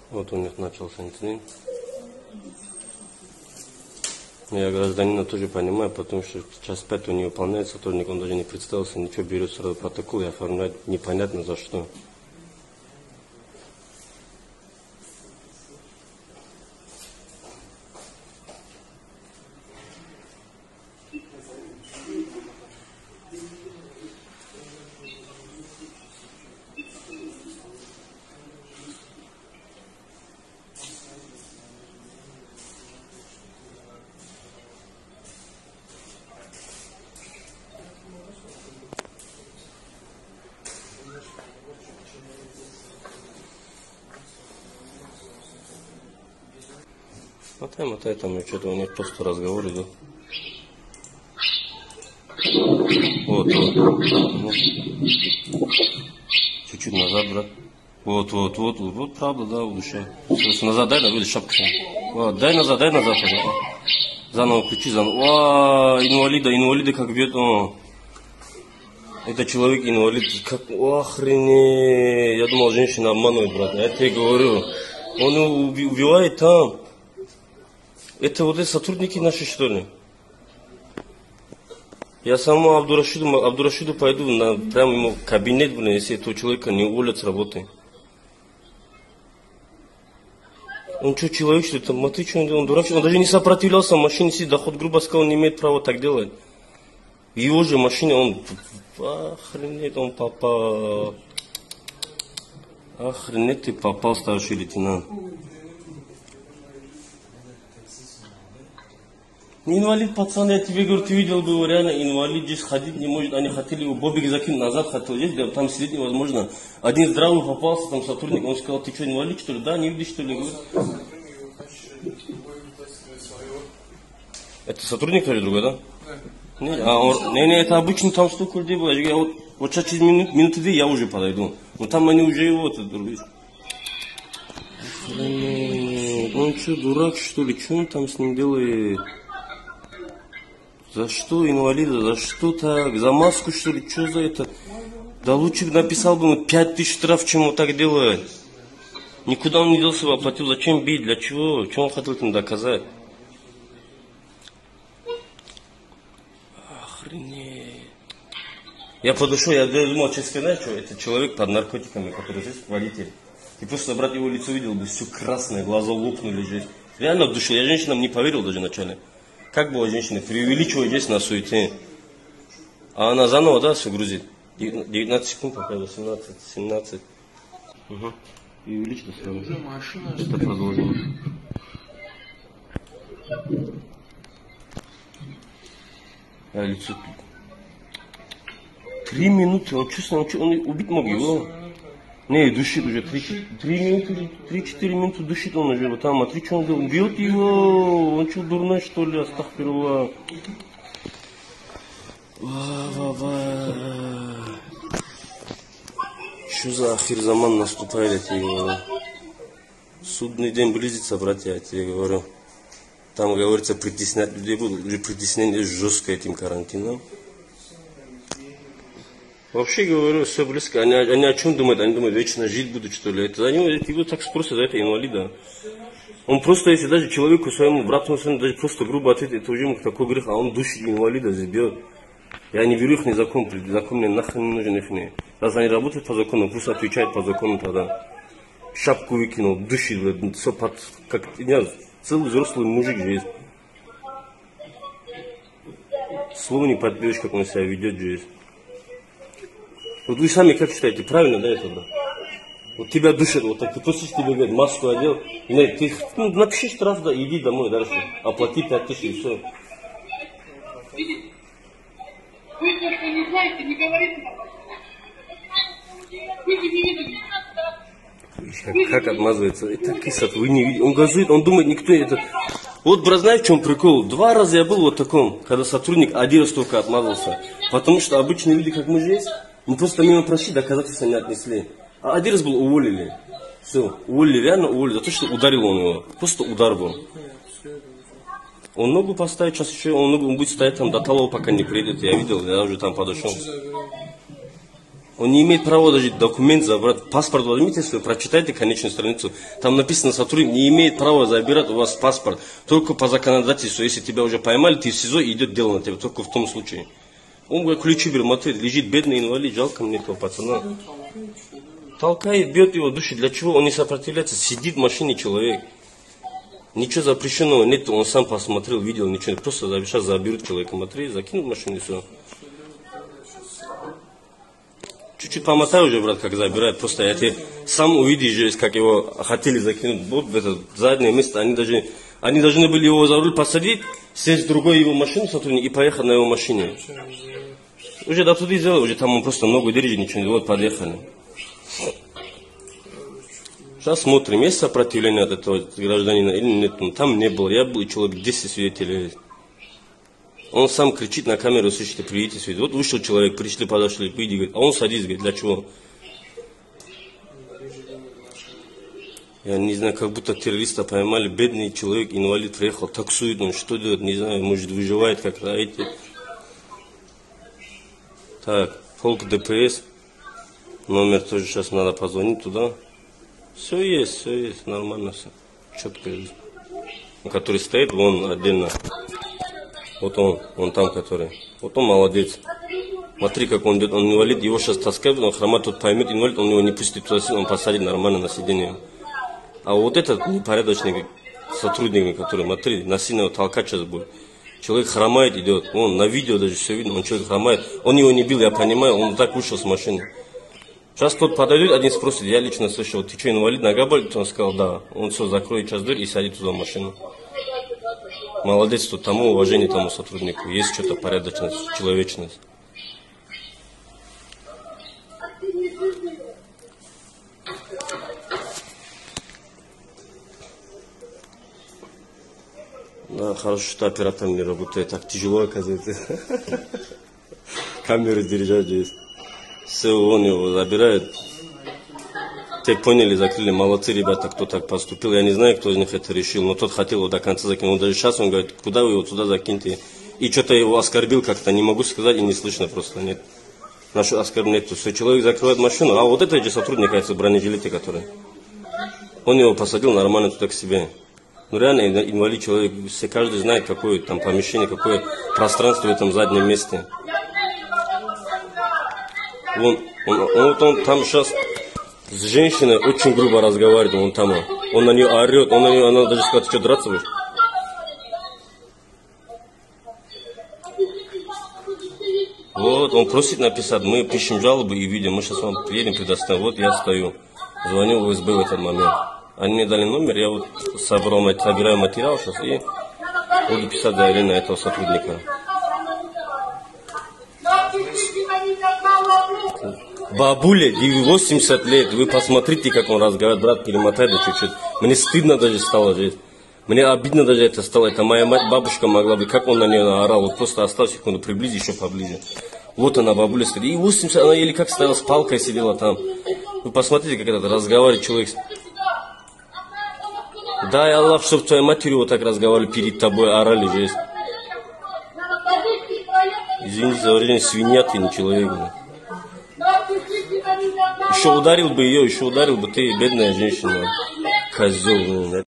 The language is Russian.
Вот у них начался инцидент. Я гражданина тоже понимаю, потому что час 5 не выполняет, сотрудник, он даже не представился, ничего, берет сразу протокол и оформляет непонятно за что. Мотай, там что-то у них просто разговор идет. Вот. Чуть-чуть назад, брат. Вот, правда, да, лучше. Назад дай, да, видишь, шапку. Вот, дай назад, пожалуйста. Заново включи, заново. Инвалиды как бьет, Это человек инвалид, как, охренеть. Я думал, женщина обманывает, брат. Я тебе говорю, он убивает там. Это вот эти сотрудники наши, что ли? Я самому Абдурашиду пойду прямо ему в кабинет, если этого человека не уволят с работы. Он что, человек, что ли? Смотри, что он дурак, он даже не сопротивлялся, в машине сидит, доход, грубо сказал, он не имеет права так делать. В его же машине он, охренеть, он попал. Охренеть, ты попал, старший лейтенант. Инвалид, пацан, я тебе говорю, ты видел бы его, реально инвалид, здесь ходить не может, они хотели его, бобик закинуть назад, хотел здесь, там сидеть невозможно. Один здравый попался, там сотрудник, он сказал, ты что, инвалид, что ли? Да, не видишь, что ли? Это сотрудник или другой, да? Не, это обычный, там столько людей было, вот сейчас через минуты 2 я уже подойду, но там они уже его, это другой. Он что, дурак, что ли, что он там с ним делает? За что инвалида, за что так, за маску что ли, что за это? Да лучше бы написал бы 5000 штраф, чем он так делает. Никуда он не делся, оплатил, зачем бить, для чего, что он хотел этим доказать? Охренеть. Я подошел, я думал, честно сказать, что это человек под наркотиками, который здесь водитель. И просто, брат, его лицо видел бы, все красное, глаза лопнули здесь. Реально в душе, я женщинам не поверил даже вначале. Как было женщина, преувеличивает здесь на суете. А она заново, да, все грузит. 19 секунд, пока 18, 17. Угу. Преувеличено сразу. Это продолжилось. А лицо... 3 минуты, он чувствует, он убить мог его. Не, душит уже 3-4 минуты душит он уже, вот там, смотри, что он делает, бьет его, он что, дурной, что ли, астахфируллах. Что за ахир-заман наступает, я тебе говорю. Судный день близится, братья, я тебе говорю. Там, говорится, притеснять людей будут, уже притеснение жестко этим карантином. Вообще говорю, все близко. Они о чем думают? Они думают, вечно жить будут, что ли. Это за него, его так спросят, за это инвалида. Он просто, если даже человеку своему, брату своему, даже просто грубо ответит, это уже ему такой грех, а он душит инвалида, здесь бьет. Я не беру их ни закон мне нахрен не нужен их не. Раз они работают по закону, пусть отвечают по закону тогда. Шапку выкинул, душит, все как нет, целый взрослый мужик здесь. Слово не подберешь, как он себя ведет здесь. Вот вы сами как считаете, правильно, да, это? Да? Вот тебя душат, вот так, ты просто тебе говорят, маску одел, нет, ты напиши штраф, да, иди домой дальше, оплати 5000 и все. Вы только не знаете, не говорите. Вы не видите. Как отмазывается? Это кисат, вы не видите. Он газует, он думает, никто это... Вот, брат, знаешь, в чем прикол? 2 раза я был вот таком, когда сотрудник 1 раз только отмазался. Потому что обычные люди, как мы здесь, мы просто мимо прошли, доказательства не отнесли. А 1 раз был, уволили. Все, уволили, реально уволили, за то, что ударил он его. Просто удар был. Он ногу поставит, сейчас еще он будет стоять там до того, пока не приедет. Я видел, я уже там подошел. Он не имеет права даже документ забрать. Паспорт возьмите, если вы прочитайте конечную страницу. Там написано, сотрудник не имеет права забирать у вас паспорт. Только по законодательству, если тебя уже поймали, ты в СИЗО, и идет дело на тебя. Только в том случае. Он говорит, ключи берет, смотри, лежит бедный инвалид, жалко мне этого пацана. Толкает, бьет его души. Для чего? Он не сопротивляется. Сидит в машине человек. Ничего запрещенного нет. Он сам посмотрел, видел, ничего. Просто сейчас заберут человека, смотри, закинут в машину и все. Чуть-чуть помотай уже, брат, как забирают. Просто я тебе сам увидишь, как его хотели закинуть вот в это заднее место. Они должны были его за руль посадить, сесть в другую его машину сотрудник и поехать на его машине. Уже до туда сделали, уже там он просто ногу держит, ничего не вот подъехали. Сейчас смотрим, есть сопротивление от этого гражданина или нет. Там не было, я был человек 10 свидетелей. Он сам кричит на камеру, слышите, приедете свидетель. Вот вышел человек, пришли, подошли, выйди, говорит, а он садись, говорит, для чего? Я не знаю, как будто террориста поймали, бедный человек, инвалид, приехал, таксует, он что делает, не знаю, может выживает как-то, а эти... Так, полк ДПС, номер тоже сейчас надо позвонить туда. Все есть, нормально все, четко есть. Который стоит, вон отдельно. Вот он там, который. Вот он молодец. Смотри, как он идет, он инвалид, его сейчас таскают, он хромает, тут поймет инвалид, он его не пустит туда, он посадит нормально на сиденье. А вот этот непорядочный сотрудник, который, смотри, насильно его толкать сейчас будет. Человек хромает, идет, он на видео даже все видно, он человек хромает. Он его не бил, я понимаю, он так вышел с машины. Сейчас тот подойдет, один спросит, я лично слышал, ты что, инвалид, нога болит? Он сказал, да. Он все, закроет сейчас дверь и сядет туда в машину. Молодец, тут тому уважение тому сотруднику. Есть что-то порядочность, человечность. Да, хорошо, что оператор не работает. Так тяжело, оказывается. Камеры держать здесь. Все, он его забирает. Те поняли, закрыли. Молодцы ребята, кто так поступил. Я не знаю, кто из них это решил, но тот хотел его до конца закинуть. Даже сейчас он говорит, куда вы его туда закиньте. И что-то его оскорбил как-то, не могу сказать, и не слышно просто, нет. Нашу оскорбнет. Все, человек закрывает машину, а вот это же сотрудник, это бронежилеты, который. Он его посадил нормально туда к себе. Ну реально инвалид человек, все каждый знает, какое там помещение, какое пространство в этом заднем месте. Он там сейчас с женщиной очень грубо разговаривает, он там, он на нее орет, она даже сказала, ты что, драться будешь? Вот, он просит написать, мы пишем жалобы и видео, мы сейчас вам приедем, предоставим, вот я стою, звоню в ФСБ в этот момент. Они мне дали номер, я вот собираю материал сейчас и буду писать заявление на этого сотрудника. Бабуля, 80 лет, вы посмотрите, как он разговаривает, брат, перемотай да чуть-чуть. Мне стыдно даже стало здесь. Мне обидно даже это стало. Это моя мать, бабушка могла бы, как он на нее наорал. Вот просто осталось секунду, приблизи еще поближе. Вот она, бабуля, стоит. И 80, она еле как стояла, с палкой сидела там. Вы посмотрите, как этот разговаривает человек. Дай Аллах, чтобы твоя матерью вот так разговаривали перед тобой, орали здесь. Извините за выражение, свинья ты, не человек. Еще ударил бы ее, еще ударил бы ты, бедная женщина. Козел.